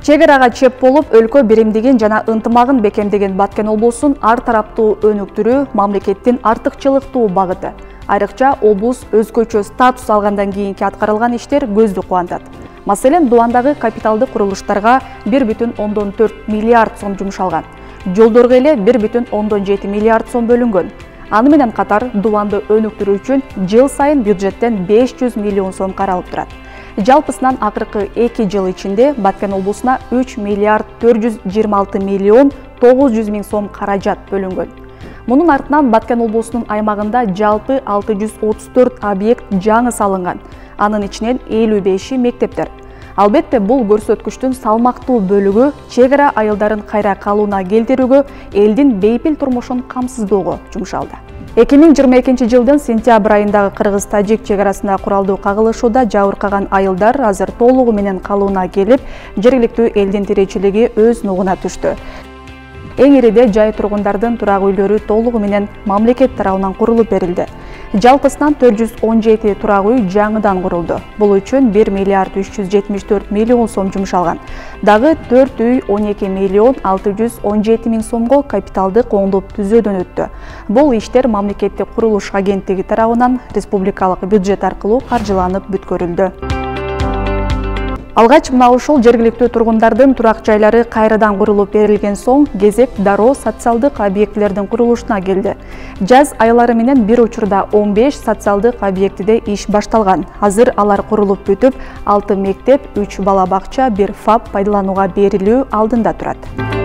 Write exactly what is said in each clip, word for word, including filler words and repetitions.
Чегерага чеп болуп, өлкө биримдигин жана ынтымагын бекемдеген Баткен облусун ар тараптуу өнүктүрүү мамлекеттин артыкчылыктуу багыты. Айрыкча облус өзгөчө статус алгандан кийинки аткарылган иштер көздү кубандат. Маселен, Дубандагы капиталдык курулуштарга бир бүтүн ондон төрт миллиард сом жумшалган. Жолдорго эле бир бүтүн ондон жети миллиард сом бөлүнгөн. Аны менен катар Дубанды өнүктүрүү үчүн жыл сайын бюджеттен беш жүз миллион сом каралып турат. Жалпысынан акыркы эки жыл ичинде Баткен облусуна үч миллиард төрт жүз жыйырма алты миллион тогуз жүз миң сом каражат бөлүнгөн. Мунун артынан Баткен облусунун аймагында жалпы алты жүз отуз төрт объект жаңы салынган. Анын ичинен элүү беши мектептер. Албетте, бул көрсөткүчтүн салмактуу бөлүгү чегара айылдарын кайра калууна келтирүүгө, элдин бейпил турмушун камсыздоого жумшалды. эки миң жыйырма экинчи жылдын сентябрь айындагы кыргыз-тажик чегарасында куралдуу кагылышууда жабыркаган айылдар азыр толугу менен калууна келип, жергиликтүү элдин тиричилиги өз нугуна түштү. Эң ириде жай тургундардын турак үйлөрү толугу менен мамлекет тарабынан курулуп берилди. Жалпысынан төрт жүз он жети турак үй жаңыдан курулду. Бул үчүн бир миллиард үч жүз жетимиш төрт миллион сом жумшалган. Дагы төрт үй он эки миллион алты жүз он жети миң сомго капиталдык оңдоп түзөөдөн өттү. Бул иштер мамлекеттик курулуш агенттиги тарабынан республикалык бюджет аркылуу каржыланып бүткөрүлдү. Алгач мына ушул жергиликтүү тургундардын турак жайлары кайрадан курулуп берилген соң, кезек дароо социалдык объектилердин курулушуна келди. Жаз айлары менен бир учурда он беш социалдык объектиде иш башталган. Азыр алар курулуп бүтүп, алты мектеп, үч бала бакча, бир ФАП пайдаланууга берилүү алдында турат.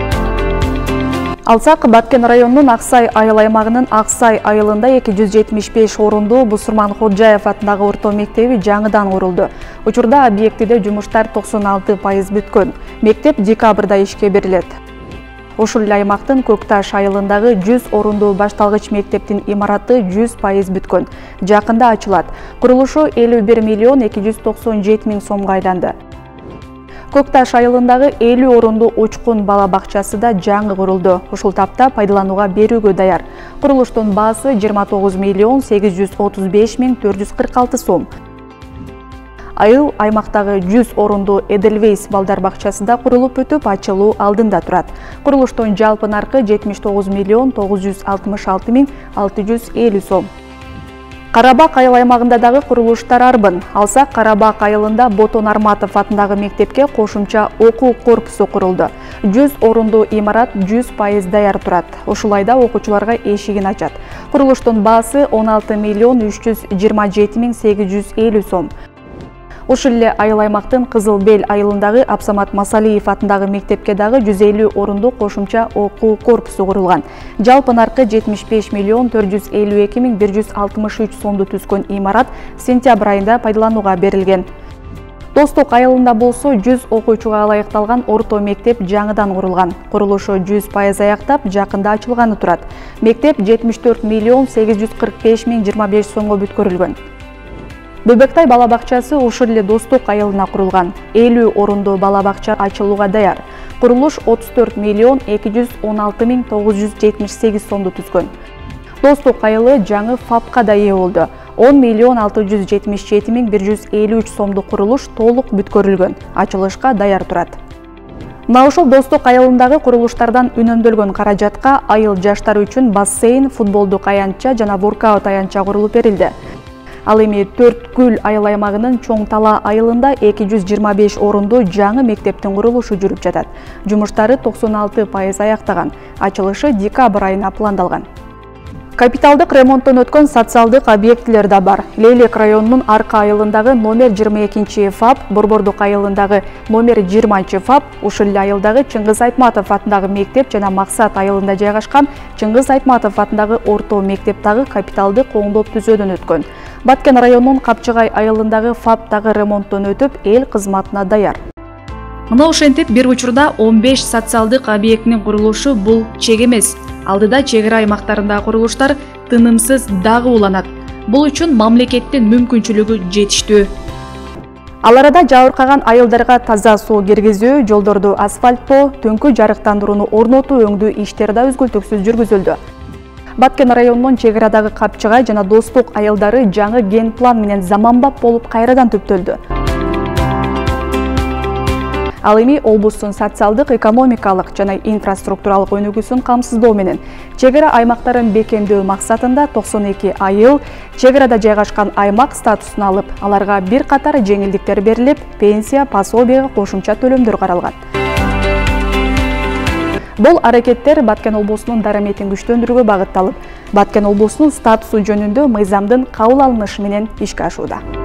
Алсак, Баткен районунун Аксай айыл аймагынын Аксай айылында эки жүз жетимиш беш орундуу Бусурман Ходжаев атындагы орто мектеби жаңыдан курулду. Учурда объектиде жумуштар токсон алты пайыз бүткөн. Мектеп декабрда ишке берилет. Ушул эле аймактын Көкташ айылындагы жүз орундуу башталгыч мектептин имараты жүз пайыз бүткөн. Жакында ачылат. Курулушу элүү бир миллион эки жүз токсон жети миң сомго айланды. Көкташ айылындагы элүү орундуу Учкун бала бакчасы да жаңы курулду. Ушул тапта пайдаланууга берүүгө даяр. Курулуштун баасы жыйырма тогуз миллион сегиз жүз отуз беш миң төрт жүз кырк алты сом. Айыл аймактагы жүз орундуу Эдельвейс балдар бакчасы да курулуп бүтүп, ачылуу алдында турат. Курулуштун жалпы наркы жетимиш тогуз миллион тогуз жүз алтымыш алты миң алты жүз элүү сом. Карабак айыл аймагында дагы курулуштар арбын. Алсак, Карабак айылында Ботон Арматов атындагы мектепке кошумча окуу корпусу курулду. жүз орундуу имарат жүз пайыз даяр турат. Ушул айда окуучуларга эшигин ачат. Курулуштун баасы он алты миллион үч жүз жыйырма жети миң сегиз жүз элүү сом. Ушул эле айыл аймактын Кызыл Бел айылындагы Абсамат Масалиев атындагы мектепке дагы жүз элүү орундуу кошумча окуу корпусу курулган. Жалпы наркы жетимиш беш миллион төрт жүз элүү эки миң бир жүз алтымыш үч сомду түзгөн имарат сентябрь айында пайдаланууга берилген. Достук айылында болсо жүз окуучуга ылайыкталган орто мектеп жаңыдан курулган. Курулушу жүз пайыз аяктап, жакында ачылганы турат. Мектеп жетимиш төрт миллион сегиз жүз кырк беш миң жыйырма беш сомго бүткөрүлгөн. Бөбөктай бала бакчасы ушул эле Достук айылына курулган. элүү орундуу бала бакча ачылууга даяр. Курулуш отуз төрт миллион эки жүз он алты миң тогуз жүз жетимиш сегиз сомду түзгөн. Достук айылы жаңы ФАПка да ээ болду. он миллион алты жүз жетимиш жети миң бир жүз элүү үч сомду курулуш толук бүткөрүлгөн. Ачылышка даяр турат. Мына ушул Достук айылындагы курулуштардан үнөмдөлгөн каражатка айыл жаштары үчүн бассейн, футболдук аянтча жана воркаут аянтча курулуп берилди. Ал эми Төрт Гүл айыл аймагынын Чоң Тала айылында эки жүз жыйырма беш орундуу жаңы мектептин курулушу жүрүп жатат. Жумуштары токсон алты пайыз аяктаган. Ачылышы декабрь айына пландалган. Капиталдык ремонттон өткөн социалдык объектилер да бар. Лейлек районунун Арка айылындагы номер жыйырма экинчи ФАП, Борбордук айылындагы номер жыйырманчы ФАП, ушул эле айылдагы Чыңгыз Айтматов атындагы мектеп жана Максат айылында жайгашкан Чыңгыз Айтматов атындагы орто мектеп дагы капиталдык оңдоп түзөөдөн өткөн. Баткен районунун Капчыгай айылындагы ФАП дагы ремонттон өтүп, эл кызматына даяр. Мына ошентип бир учурда он беш социалдык объектинин курулушу бул чек эмес. Алдыда чегара аймактарындагы курулуштар тынымсыз дагы уланат. Бул үчүн мамлекеттин мүмкүнчүлүгү жетиштүү. Ал арада жабыркаган айылдарга таза суу киргизүү, жолдорду асфальттоо, түнкү жарыктандырууну орнотуу өңдүү иштери да үзгүлтүксүз жүргүзүлдү. Баткен районунун чегарадагы Капчыгай жана Достук айылдары жаңы ген план менен заманбап болуп кайрадан түптөлдү. Ал эми облустун социалдык, экономикалык жана инфраструктуралык өнүгүүсүн камсыздоо менен чек ара аймактарын бекемдөө максатында токсон эки айыл чек арада жайгашкан аймак статусун алып, аларга бир катар жеңилдиктер берилип, пенсия, пособияга кошумча төлөмдөр каралган. Бул аракеттер Баткен облусунун дараметин күчтөндүрүүгө багытталып, Баткен облусунун статусу жөнүндө мыйзамдын кабыл алынышы менен ишке ашууда.